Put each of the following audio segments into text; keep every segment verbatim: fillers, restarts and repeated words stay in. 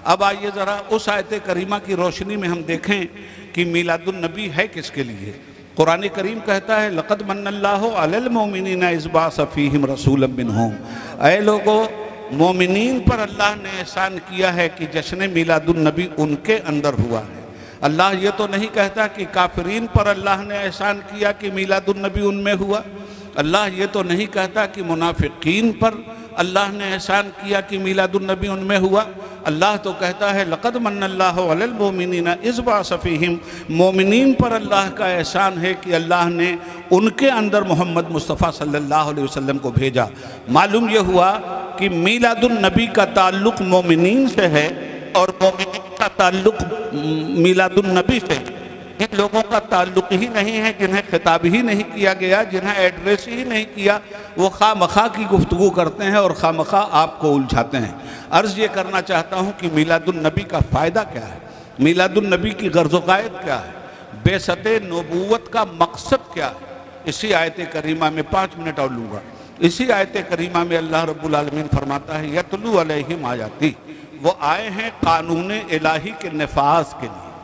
اب آئیے ذرا اس آیت کریمہ کی روشنی میں ہم دیکھیں کہ میلاد النبی ہے کس کے لیے۔ قرآن کریم کہتا ہے لَقَدْ مَنَّ اللَّهُ عَلَى الْمُؤْمِنِينَ إِذْ بَعَثَ فِيهِمْ رَسُولًا مِّنْهُمْ۔ اے لوگو، مومنین پر اللہ نے احسان کیا ہے کہ جشن میلاد النبی ان کے اندر ہوا ہے۔ اللہ یہ تو نہیں کہتا کہ کافرین پر اللہ نے احسان کیا کہ میلاد النبی ان میں ہوا۔ اللہ یہ تو نہیں کہتا کہ منافقین پر اللہ نے احسان کیا کہ میلاد النبی ان میں ہوا۔ اللہ تو کہتا ہے لَقَدْ مَنَّ اللَّهُ عَلَى الْمُؤْمِنِينَ إِذْ بَعَثَ فِيهِمْ، مومنین پر اللہ کا احسان ہے کہ اللہ نے ان کے اندر محمد مصطفیٰ صلی اللہ علیہ وسلم کو بھیجا۔ معلوم یہ ہوا کہ میلاد النبی کا تعلق مومنین سے ہے اور مومنین کا تعلق میلاد النبی سے۔ جن لوگوں کا تعلق ہی نہیں ہے، جنہیں خطاب ہی نہیں کیا گیا، جنہیں ایڈریس ہی نہیں کیا، وہ خواہ مخواہ کی گفتگو کرتے ہیں اور خواہ مخواہ آپ کو الجھاتے ہیں۔ عرض یہ کرنا چاہتا ہوں کہ میلاد النبی کا فائدہ کیا ہے، میلاد النبی کی غرض و غائب کیا ہے، بعثت نبوت کا مقصد کیا ہے۔ اسی آیت کریمہ میں پانچ منٹ اور لوں گا۔ اسی آیت کریمہ میں اللہ رب العالمین فرماتا ہے یتلو علیہم آیاتی، وہ آئے ہیں قانون الہی کے نفاذ کے لیے،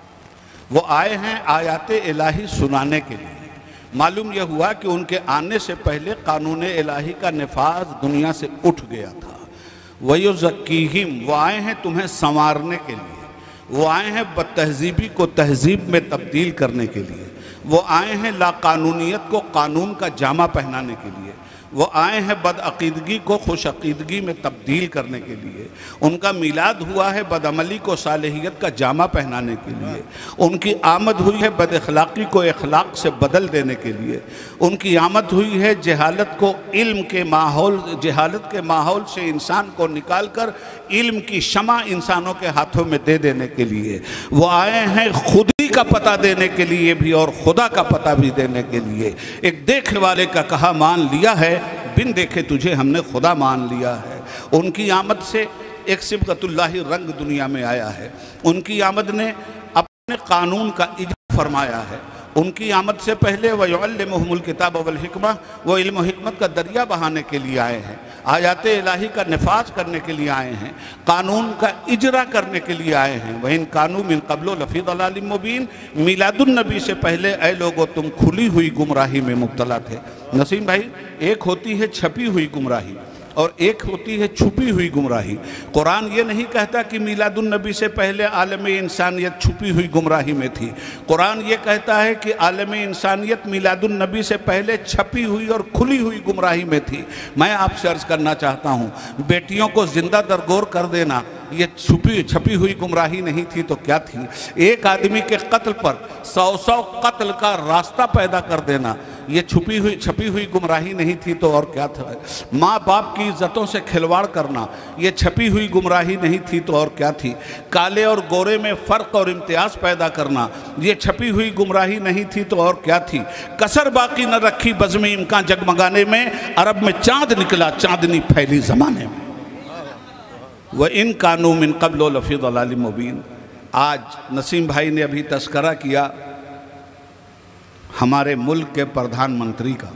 وہ آئے ہیں آیات الہی سنانے کے لیے۔ معلوم یہ ہوا کہ ان کے آنے سے پہلے قانون الہی کا نفاذ دنیا سے اٹھ گیا تھا۔ وَيُزَكِّيهِمْ، وہ آئے ہیں تمہیں سنوارنے کے لیے، وہ آئے ہیں بد تہذیبی کو تہذیب میں تبدیل کرنے کے لیے، وہ آئے ہیں لا قانونیت کو قانون کا جامہ پہنانے کے لیے، وہ آئے ہیں بد عقیدگی کو خوش عقیدگی میں تبدیل کرنے کے لیے۔ ان کا میلاد ہوا ہے بد عملی کو صالحیت کا جامہ پہنانے کے لیے۔ ان کی آمد ہوئی ہے بد اخلاقی کو اخلاق سے بدل دینے کے لیے۔ ان کی آمد ہوئی ہے جہالت کو علم کے ماحول جہالت کے ماحول سے انسان کو نکال کر علم کی شمع انسانوں کے ہاتھوں میں دے دینے کے لیے۔ وہ آئے ہیں خودی کا پتہ دینے کے لیے بھی اور خدا کا پتہ بھی دینے کے لیے۔ ایک دیکھنے والے کا کہا مان لیا ہے، بن دیکھے تجھے ہم نے خدا مان لیا ہے۔ ان کی آمد سے ایک صبغت اللہ رنگ دنیا میں آیا ہے۔ ان کی آمد نے اپنے قانون کا اجرا فرمایا ہے۔ ان کی آمد سے پہلے وَيُعَلِّمُهُمُ الْكِتَابَ وَالْحِكْمَةَ، وہ علم و حکمت کا دریا بہانے کے لیے آئے ہیں، آیات الہی کا نفاذ کرنے کے لیے آئے ہیں، قانون کا اجرا کرنے کے لیے آئے ہیں۔ وَإِن كَانُوا مِن قَبْلُ لَفِي ضَلَالٍ مُبِينٍ، میلاد النبی سے پہلے اے لوگو تم کھلی ہوئی گمراہی میں مبتلا تھے۔ نسیم بھائی، ایک ہوتی ہے چھپی ہوئی گمراہی اور ایک ہوتی ہے چھپی ہوئی گمراہی۔ قرآن یہ نہیں کہتا کہ میلاد النبی سے پہلے عالم انسانیت چھپی ہوئی گمراہی میں تھی۔ قرآن یہ کہتا ہے کہ عالم انسانیت میلاد النبی سے پہلے چھپی ہوئی اور کھلی ہوئی گمراہی میں تھی۔ میں آپ سے عرض کرنا چاہتا ہوں، بیٹیوں کو زندہ درگور کر دینا یہ چھپی چھپی ہوئی گمراہی نہیں تھی تو کیا تھی؟ ایک آدمی کے قتل پر سو سو قتل کا راستہ پیدا کر دینا یہ چھپی ہوئی چھپی ہوئی گمراہی نہیں تھی تو اور کیا تھا؟ ماں باپ کی عزتوں سے کھلواڑ کرنا یہ چھپی ہوئی گمراہی نہیں تھی تو اور کیا تھی؟ کالے اور گورے میں فرق اور امتیاز پیدا کرنا یہ چھپی ہوئی گمراہی نہیں تھی تو اور کیا تھی؟ کسر باقی نہ رکھی بزم امکان جگمگانے میں، عرب میں چاند نکلا چاندنی پھیلی زمانے میں۔ وَإِن كَانُوا مِن قَبْلُ لَفِي ضَلَالٍ مُبِينٍ۔ آج نسیم بھائی نے ابھی تذکرہ کیا ہمارے ملک کے پردھان منتری کا۔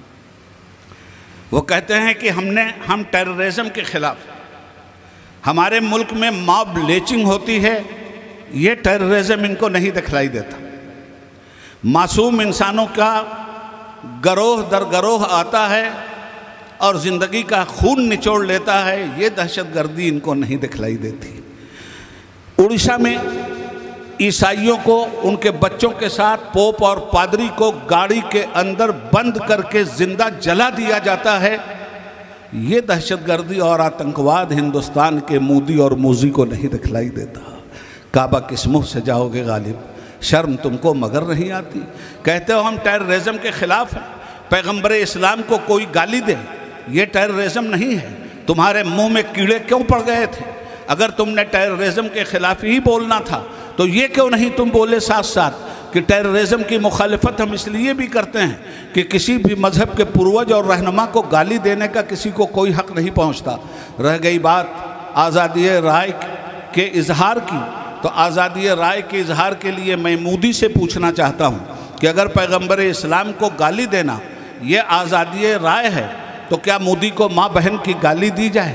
وہ کہتے ہیں کہ ہم نے ہم ٹیررزم کے خلاف، ہمارے ملک میں ماب لیچنگ ہوتی ہے، یہ ٹیررزم ان کو نہیں دکھلائی دیتا۔ معصوم انسانوں کا گروہ در گروہ آتا ہے اور زندگی کا خون نچوڑ لیتا ہے، یہ دہشت گردی ان کو نہیں دکھلائی دیتی۔ اڑیسہ میں عیسائیوں کو ان کے بچوں کے ساتھ پوپ اور پادری کو گاڑی کے اندر بند کر کے زندہ جلا دیا جاتا ہے، یہ دہشت گردی اور آتنکواد ہندوستان کے مودی اور موزی کو نہیں دکھلائی دیتا۔ کعبہ کس منہ سے جاؤ گے غالب، شرم تم کو مگر نہیں آتی؟ کہتے ہو ہم ٹیررزم کے خلاف ہیں، پیغمبر اسلام کو کوئی گالی دے، یہ ٹیررزم نہیں ہے۔ تمہارے منہ میں کیڑے کیوں پڑ گئے تھے؟ اگر تم نے ٹیررزم کے خلاف ہی بولنا تھا تو یہ کیوں نہیں تم بولے ساتھ ساتھ کہ ٹیررزم کی مخالفت ہم اس لیے بھی کرتے ہیں کہ کسی بھی مذہب کے پروج اور رہنما کو گالی دینے کا کسی کو کوئی حق نہیں پہنچتا۔ رہ گئی بات آزادی رائے کے اظہار کی، تو آزادی رائے کے اظہار کے لیے میں مودی سے پوچھنا چاہتا ہوں کہ اگر پیغمبر اسلام کو گالی دینا یہ آزادی رائے ہے تو کیا مودی کو ماں بہن کی گالی دی جائے؟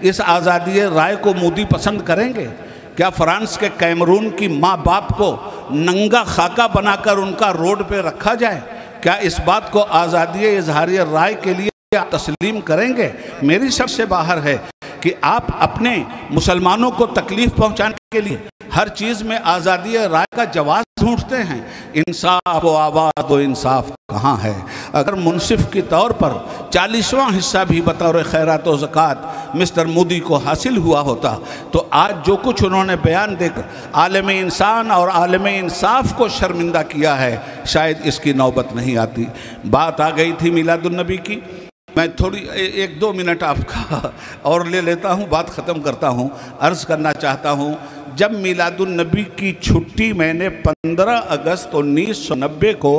اس آزادی رائے کو مودی پسند کریں گے؟ کیا فرانس کے کیمرون کی ماں باپ کو ننگا خاکہ بنا کر ان کا روڈ پہ رکھا جائے؟ کیا اس بات کو آزادی اظہار رائے کے لیے تسلیم کریں گے؟ میری سب سے باہر ہے کہ آپ اپنے مسلمانوں کو تکلیف پہنچانے کے لیے ہر چیز میں آزادی رائے کا جواز ڈھونڈتے ہیں۔ انصاف و آواز و انصاف کہاں ہے؟ اگر منصف کی طور پر چالیسواں حصہ بھی بطور خیرات و زکوٰۃ مسٹر مودی کو حاصل ہوا ہوتا تو آج جو کچھ انہوں نے بیان دے کر عالم انسان اور عالم انصاف کو شرمندہ کیا ہے، شاید اس کی نوبت نہیں آتی۔ بات آ گئی تھی میلاد النبی کی، میں تھوڑی ایک دو منٹ آپ کا اور لے لیتا ہوں، بات ختم کرتا ہوں۔ عرض کرنا چاہتا ہوں، جب میلاد النبی کی چھٹی میں نے پندرہ اگست انیس سو نبے کو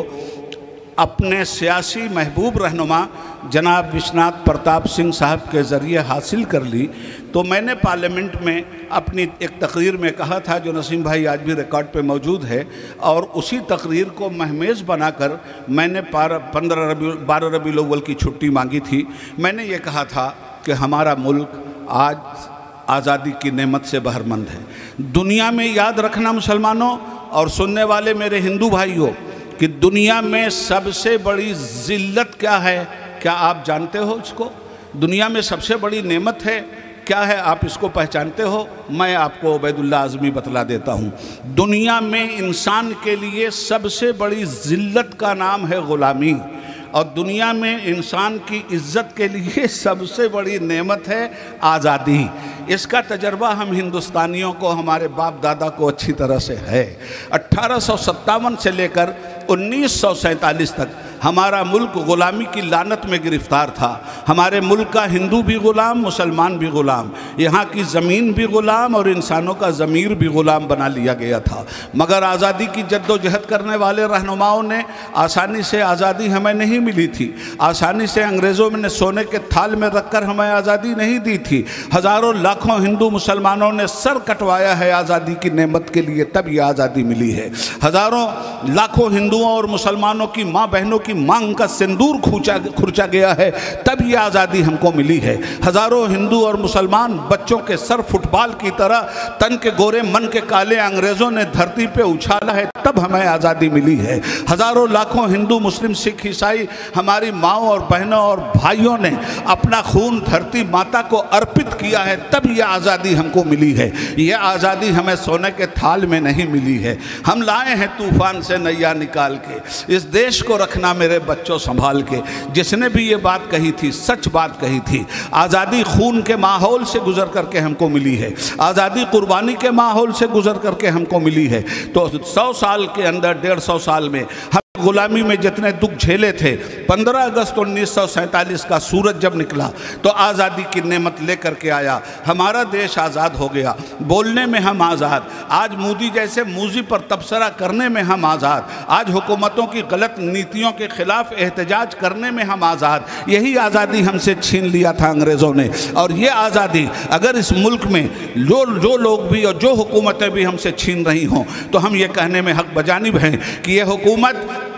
اپنے سیاسی محبوب رہنما جناب وشناتھ پرتاپ سنگھ صاحب کے ذریعے حاصل کر لی تو میں نے پارلیمنٹ میں اپنی ایک تقریر میں کہا تھا، جو نسیم بھائی آج بھی ریکارڈ پہ موجود ہے، اور اسی تقریر کو مہمیز بنا کر میں نے پندرہ ربیع بارہ ربیع الاول کی چھٹی مانگی تھی۔ میں نے یہ کہا تھا کہ ہمارا ملک آج آزادی کی نعمت سے بہرمند ہے۔ دنیا میں یاد رکھنا مسلمانوں اور سننے والے میرے ہندو بھائیوں کہ دنیا میں سب سے بڑی ذلت کیا ہے؟ کیا آپ جانتے ہو اس کو؟ دنیا میں سب سے بڑی نعمت ہے کیا ہے؟ آپ اس کو پہچانتے ہو؟ میں آپ کو عبید اللہ اعظمی بتلا دیتا ہوں۔ دنیا میں انسان کے لیے سب سے بڑی ذلت کا نام ہے غلامی، اور دنیا میں انسان کی عزت کے لیے سب سے بڑی نعمت ہے آزادی۔ اس کا تجربہ ہم ہندوستانیوں کو، ہمارے باپ دادا کو اچھی طرح سے ہے۔ اٹھارہ سو ستاون سے لے کر انیس سو سینتالیس تک ہمارا ملک غلامی کی لعنت میں گرفتار تھا۔ ہمارے ملک کا ہندو بھی غلام، مسلمان بھی غلام، یہاں کی زمین بھی غلام اور انسانوں کا ضمیر بھی غلام بنا لیا گیا تھا۔ مگر آزادی کی جد و جہد کرنے والے رہنماؤں نے آسانی سے آزادی ہمیں نہیں ملی تھی، آسانی سے انگریزوں نے سونے کے تھال میں رکھ کر ہمیں آزادی نہیں دی تھی۔ ہزاروں لاکھوں ہندو مسلمانوں نے سر کٹوایا ہے آزادی کی نعمت کے لیے، تب یہ آزادی ملی ہے۔ ہزاروں لاکھوں ہندوؤں اور مسلمانوں کی ماں بہنوں کی مانگ کا سندور کھرچا گیا ہے، تب یہ آزادی ہم کو ملی ہے۔ ہزاروں ہندو اور مسلمان بچوں کے سر فٹ بال کی طرح تن کے گورے من کے کالے انگریزوں نے دھرتی پہ اچھالا ہے، تب ہمیں آزادی ملی ہے۔ ہزاروں لاکھوں ہندو، مسلم، سکھ، عیسائی ہماری ماؤں اور بہنوں اور بھائیوں نے اپنا خون دھرتی ماتا کو ارپت کیا ہے، تب یہ آزادی ہم کو ملی ہے۔ یہ آزادی ہمیں سونے کے تھال میں نہیں ملی ہے۔ ہم لائے ہیں طوفان سے نیا نکال کے، اس دیش کو رکھنا میرے بچوں سنبھال کے۔ جس نے بھی یہ بات کہی تھی، سچ بات کہی تھی۔ آزادی خون کے ماحول سے گزر کر کے ہم کو ملی ہے، آزادی قربانی کے ماحول سے گزر کر کے ہم کو ملی ہے۔ تو سو سال کے اندر، ڈیڑھ سو سال میں ہم غلامی میں جتنے دکھ جھیلے تھے، پندرہ اگست انیس سو سینتالیس کا سورج جب نکلا تو آزادی کی نعمت لے کر کے آیا، ہمارا دیش آزاد ہو گیا۔ بولنے میں ہم آزاد، آج مودی جیسے موذی پر تبصرہ کرنے میں ہم آزاد، آج حکومتوں کی غلط نیتیوں کے خلاف احتجاج کرنے میں ہم آزاد۔ یہی آزادی ہم سے چھین لیا تھا انگریزوں نے، اور یہ آزادی اگر اس ملک میں جو جو لوگ بھی اور جو حکومتیں بھی ہم سے چھین رہی ہوں تو ہم یہ کہنے میں حق بجانب ہیں کہ یہ حکومت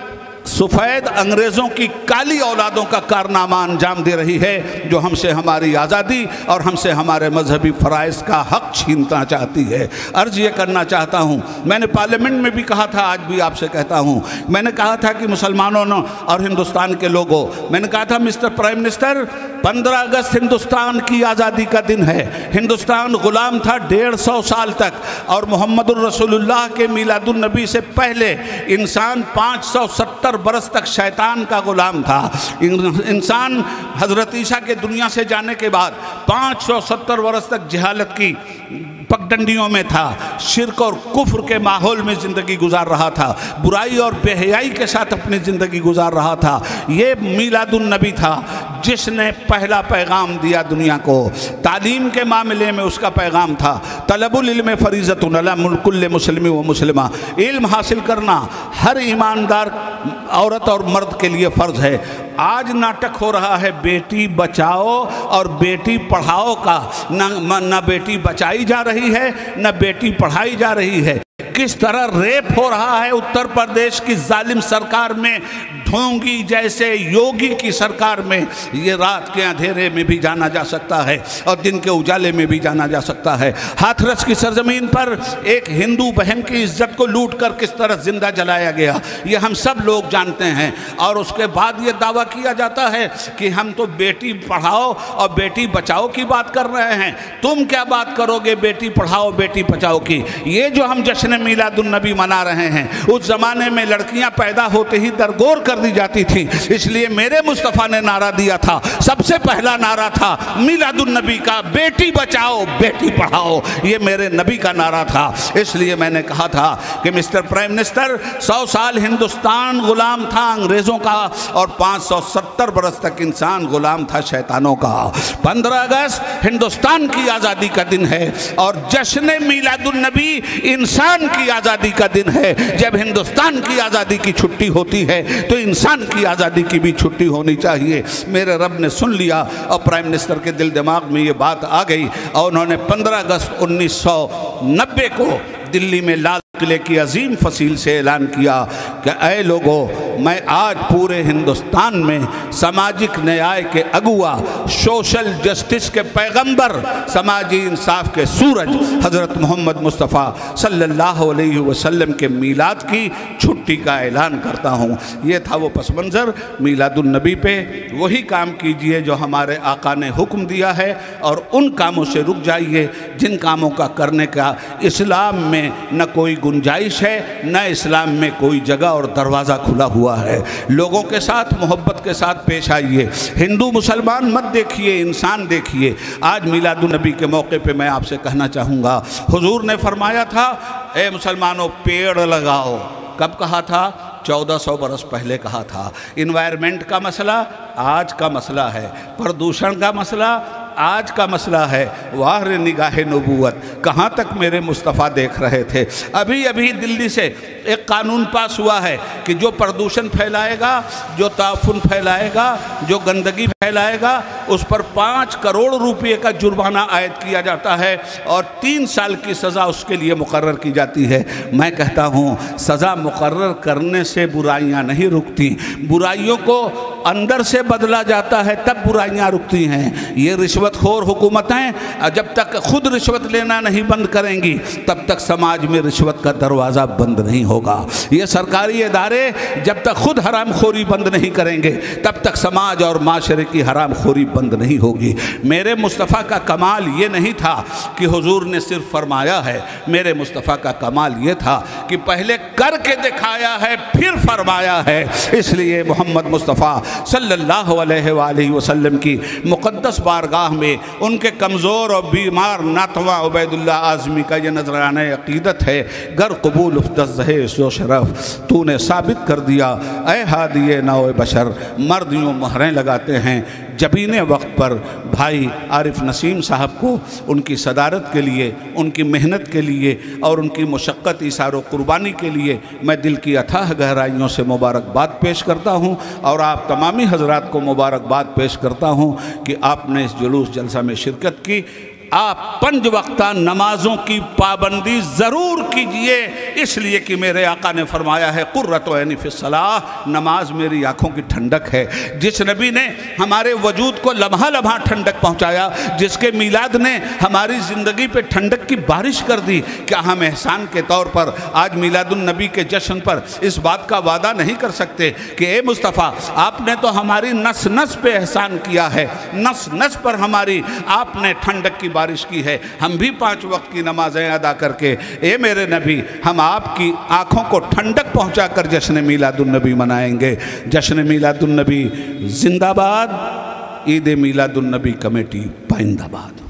سفید انگریزوں کی کالی اولادوں کا کارنامہ انجام دے رہی ہے، جو ہم سے ہماری آزادی اور ہم سے ہمارے مذہبی فرائض کا حق چھیننا چاہتی ہے۔ عرض یہ کرنا چاہتا ہوں، میں نے پارلیمنٹ میں بھی کہا تھا، آج بھی آپ سے کہتا ہوں، میں نے کہا تھا کہ مسلمانوں اور ہندوستان کے لوگوں، میں نے کہا تھا مسٹر پرائم منسٹر، پندرہ اگست ہندوستان کی آزادی کا دن ہے۔ ہندوستان غلام تھا ڈیڑھ سو سال تک، اور محمد الرسول اللہ کے میلاد النبی سے پہلے انسان پانچ سو ستر برس تک شیطان کا غلام تھا۔ انسان حضرت عیسیٰ کے دنیا سے جانے کے بعد پانچ سو ستر برس تک جہالت کی پگڈنڈیوں میں تھا، شرک اور کفر کے ماحول میں زندگی گزار رہا تھا، برائی اور بے حیائی کے ساتھ اپنی زندگی گزار رہا تھا۔ یہ میلاد النبی تھا جس نے پہلا پیغام دیا دنیا کو۔ تعلیم کے معاملے میں اس کا پیغام تھا، طلب العلم فریضۃ علی کل مسلم و مسلمہ، علم حاصل کرنا ہر ایماندار عورت اور مرد کے لیے فرض ہے۔ آج ناٹک ہو رہا ہے بیٹی بچاؤ اور بیٹی پڑھاؤ کا، نہ بیٹی بچائی جا رہی ہے نہ بیٹی پڑھائی جا رہی ہے۔ کس طرح ریپ ہو رہا ہے اتر پردیش کی ظالم سرکار میں، ढोंगी जैसे योगी की सरकार में ये रात के अंधेरे में भी जाना जा सकता है और दिन के उजाले में भी जाना जा सकता है। हाथरस की सरजमीन पर एक हिंदू बहन की इज्जत को लूट कर किस तरह जिंदा जलाया गया, ये हम सब लोग जानते हैं। और उसके बाद ये दावा किया जाता है कि हम तो बेटी पढ़ाओ और बेटी बचाओ की बात कर रहे हैं, तुम क्या बात करोगे बेटी पढ़ाओ बेटी बचाओ की। ये जो हम जश्न मीलादुन नबी मना रहे हैं, उस जमाने में लड़कियां पैदा होते ही दरगोर कर दी जाती थी, इसलिए मेरे मुस्तफ़ा ने नारा दिया था, सबसे पहला नारा था मीलादुन नबी का, बेटी बचाओ बेटी पढ़ाओ, ये मेरे नबी का नारा था। इसलिए मैंने कहा था कि मिस्टर प्राइम मिनिस्टर, सौ साल हिंदुस्तान गुलाम था अंग्रेजों का और पाँच सौ सत्तर बरस तक इंसान गुलाम था शैतानों का। पंद्रह अगस्त हिंदुस्तान की आज़ादी का दिन है और जश्न मीलादुन नबी इंसान की आज़ादी का दिन है। जब हिंदुस्तान की आज़ादी की छुट्टी होती है तो इंसान की आज़ादी की भी छुट्टी होनी चाहिए। मेरे रब ने सुन लिया और प्राइम मिनिस्टर के दिल दिमाग में ये बात आ गई और उन्होंने पंद्रह अगस्त उन्नीस सौ नब्बे को दिल्ली में लाल किले की अजीम फसील से ऐलान किया कि ऐ लोगों, मैं आज पूरे हिंदुस्तान में सामाजिक न्याय के अगुआ, सोशल जस्टिस के पैगंबर, समाजी इंसाफ के सूरज हज़रत मोहम्मद मुस्तफ़ा सल्लल्लाहु अलैहि वसल्लम के मीलाद की छुट्टी का ऐलान करता हूँ। ये था वो पस मंज़र मीलादुन नबी पे। वही काम कीजिए जो हमारे आका ने हुक्म दिया है और उन कामों से रुक जाइए जिन कामों का करने का इस्लाम में न कोई गुंजाइश है, न इस्लाम में कोई जगह और दरवाज़ा खुला हुआ है। लोगों के साथ मोहब्बत के साथ पेश आइए, हिंदू मुसलमान मत देखिए, इंसान देखिए। आज मीलादुन नबी के मौके पे मैं आपसे कहना चाहूँगा, हुजूर ने फरमाया था, ए मुसलमानों पेड़ लगाओ। कब कहा था? चौदह सौ बरस पहले कहा था। इन्वायरमेंट का मसला आज का मसला है, प्रदूषण का मसला आज का मसला है। वाह रे निगाह नबूवत, कहाँ तक मेरे मुस्तफ़ा देख रहे थे। अभी अभी दिल्ली से एक कानून पास हुआ है कि जो प्रदूषण फैलाएगा, जो ताफुन फैलाएगा, जो गंदगी फैलाएगा, उस पर पाँच करोड़ रुपये का जुर्माना आयद किया जाता है और तीन साल की सज़ा उसके लिए मुकर्रर की जाती है। मैं कहता हूँ, सज़ा मुकर्रर करने से बुराइयाँ नहीं रुकती, बुराइयों को अंदर से बदला जाता है तब बुराइयाँ रुकती हैं। ये रिश्वतखोर हुकूमतें जब तक खुद रिश्वत लेना नहीं बंद करेंगी तब तक समाज में रिश्वत का दरवाज़ा बंद नहीं होगा। ये सरकारी इदारे जब तक खुद हरामखोरी बंद नहीं करेंगे तब तक समाज और माशरे की हरामखोरी बंद नहीं होगी। मेरे मुस्तफ़ा का कमाल ये नहीं था कि हुजूर ने सिर्फ फरमाया है, मेरे मुस्तफ़ा का कमाल ये था कि पहले करके दिखाया है फिर फरमाया है। इसलिए मोहम्मद मुस्तफ़ा सल्लल्लाहु अलैहि वसल्लम की मुक़द्दस बारगाह में उनके कमज़ोर और बीमार नातवा उबैदुल्लाह आज़मी का ये नजराना अक़ीदत है, गर कबूल उफ़्तज़ सो शरफ़ तूने साबित कर दिया ऐ हादिए नौ बशर। मर्द यूँ मोहरें लगाते हैं जबीने वक्त पर भाई आरिफ नसीम साहब को उनकी सदारत के लिए, उनकी मेहनत के लिए और उनकी मुशक्क़त इसार व कुर्बानी के लिए मैं दिल की अथाह गहराइयों से मुबारकबाद पेश करता हूँ और आप तमामी हज़रात को मुबारकबाद पेश करता हूँ कि आपने इस जुलूस जलसा में शिरकत की। आप पंज वक्ता नमाज़ों की पाबंदी ज़रूर कीजिए, इसलिए कि मेरे आका ने फरमाया है कुर्रतु ऐनी फ़िस्सलाह, नमाज मेरी आँखों की ठंडक है। जिस नबी ने हमारे वजूद को लम्हा लम्हा ठंडक पहुँचाया, जिसके मीलाद ने हमारी ज़िंदगी पे ठंडक की बारिश कर दी, क्या हम एहसान के तौर पर आज मीलादुन नबी के जश्न पर इस बात का वादा नहीं कर सकते कि ए मुस्तफ़ा आपने तो हमारी नस नस पे एहसान किया है, नस नस पर हमारी आपने ठंडक की बारिश की है। हम भी पांच वक्त की नमाजें अदा करके ए मेरे नबी हम आपकी आंखों को ठंडक पहुंचाकर जश्न मीलादुन नबी मनाएंगे। जश्न मीलादुन नबी जिंदाबाद। ईद मीलादुन नबी कमेटी पाइंदाबाद।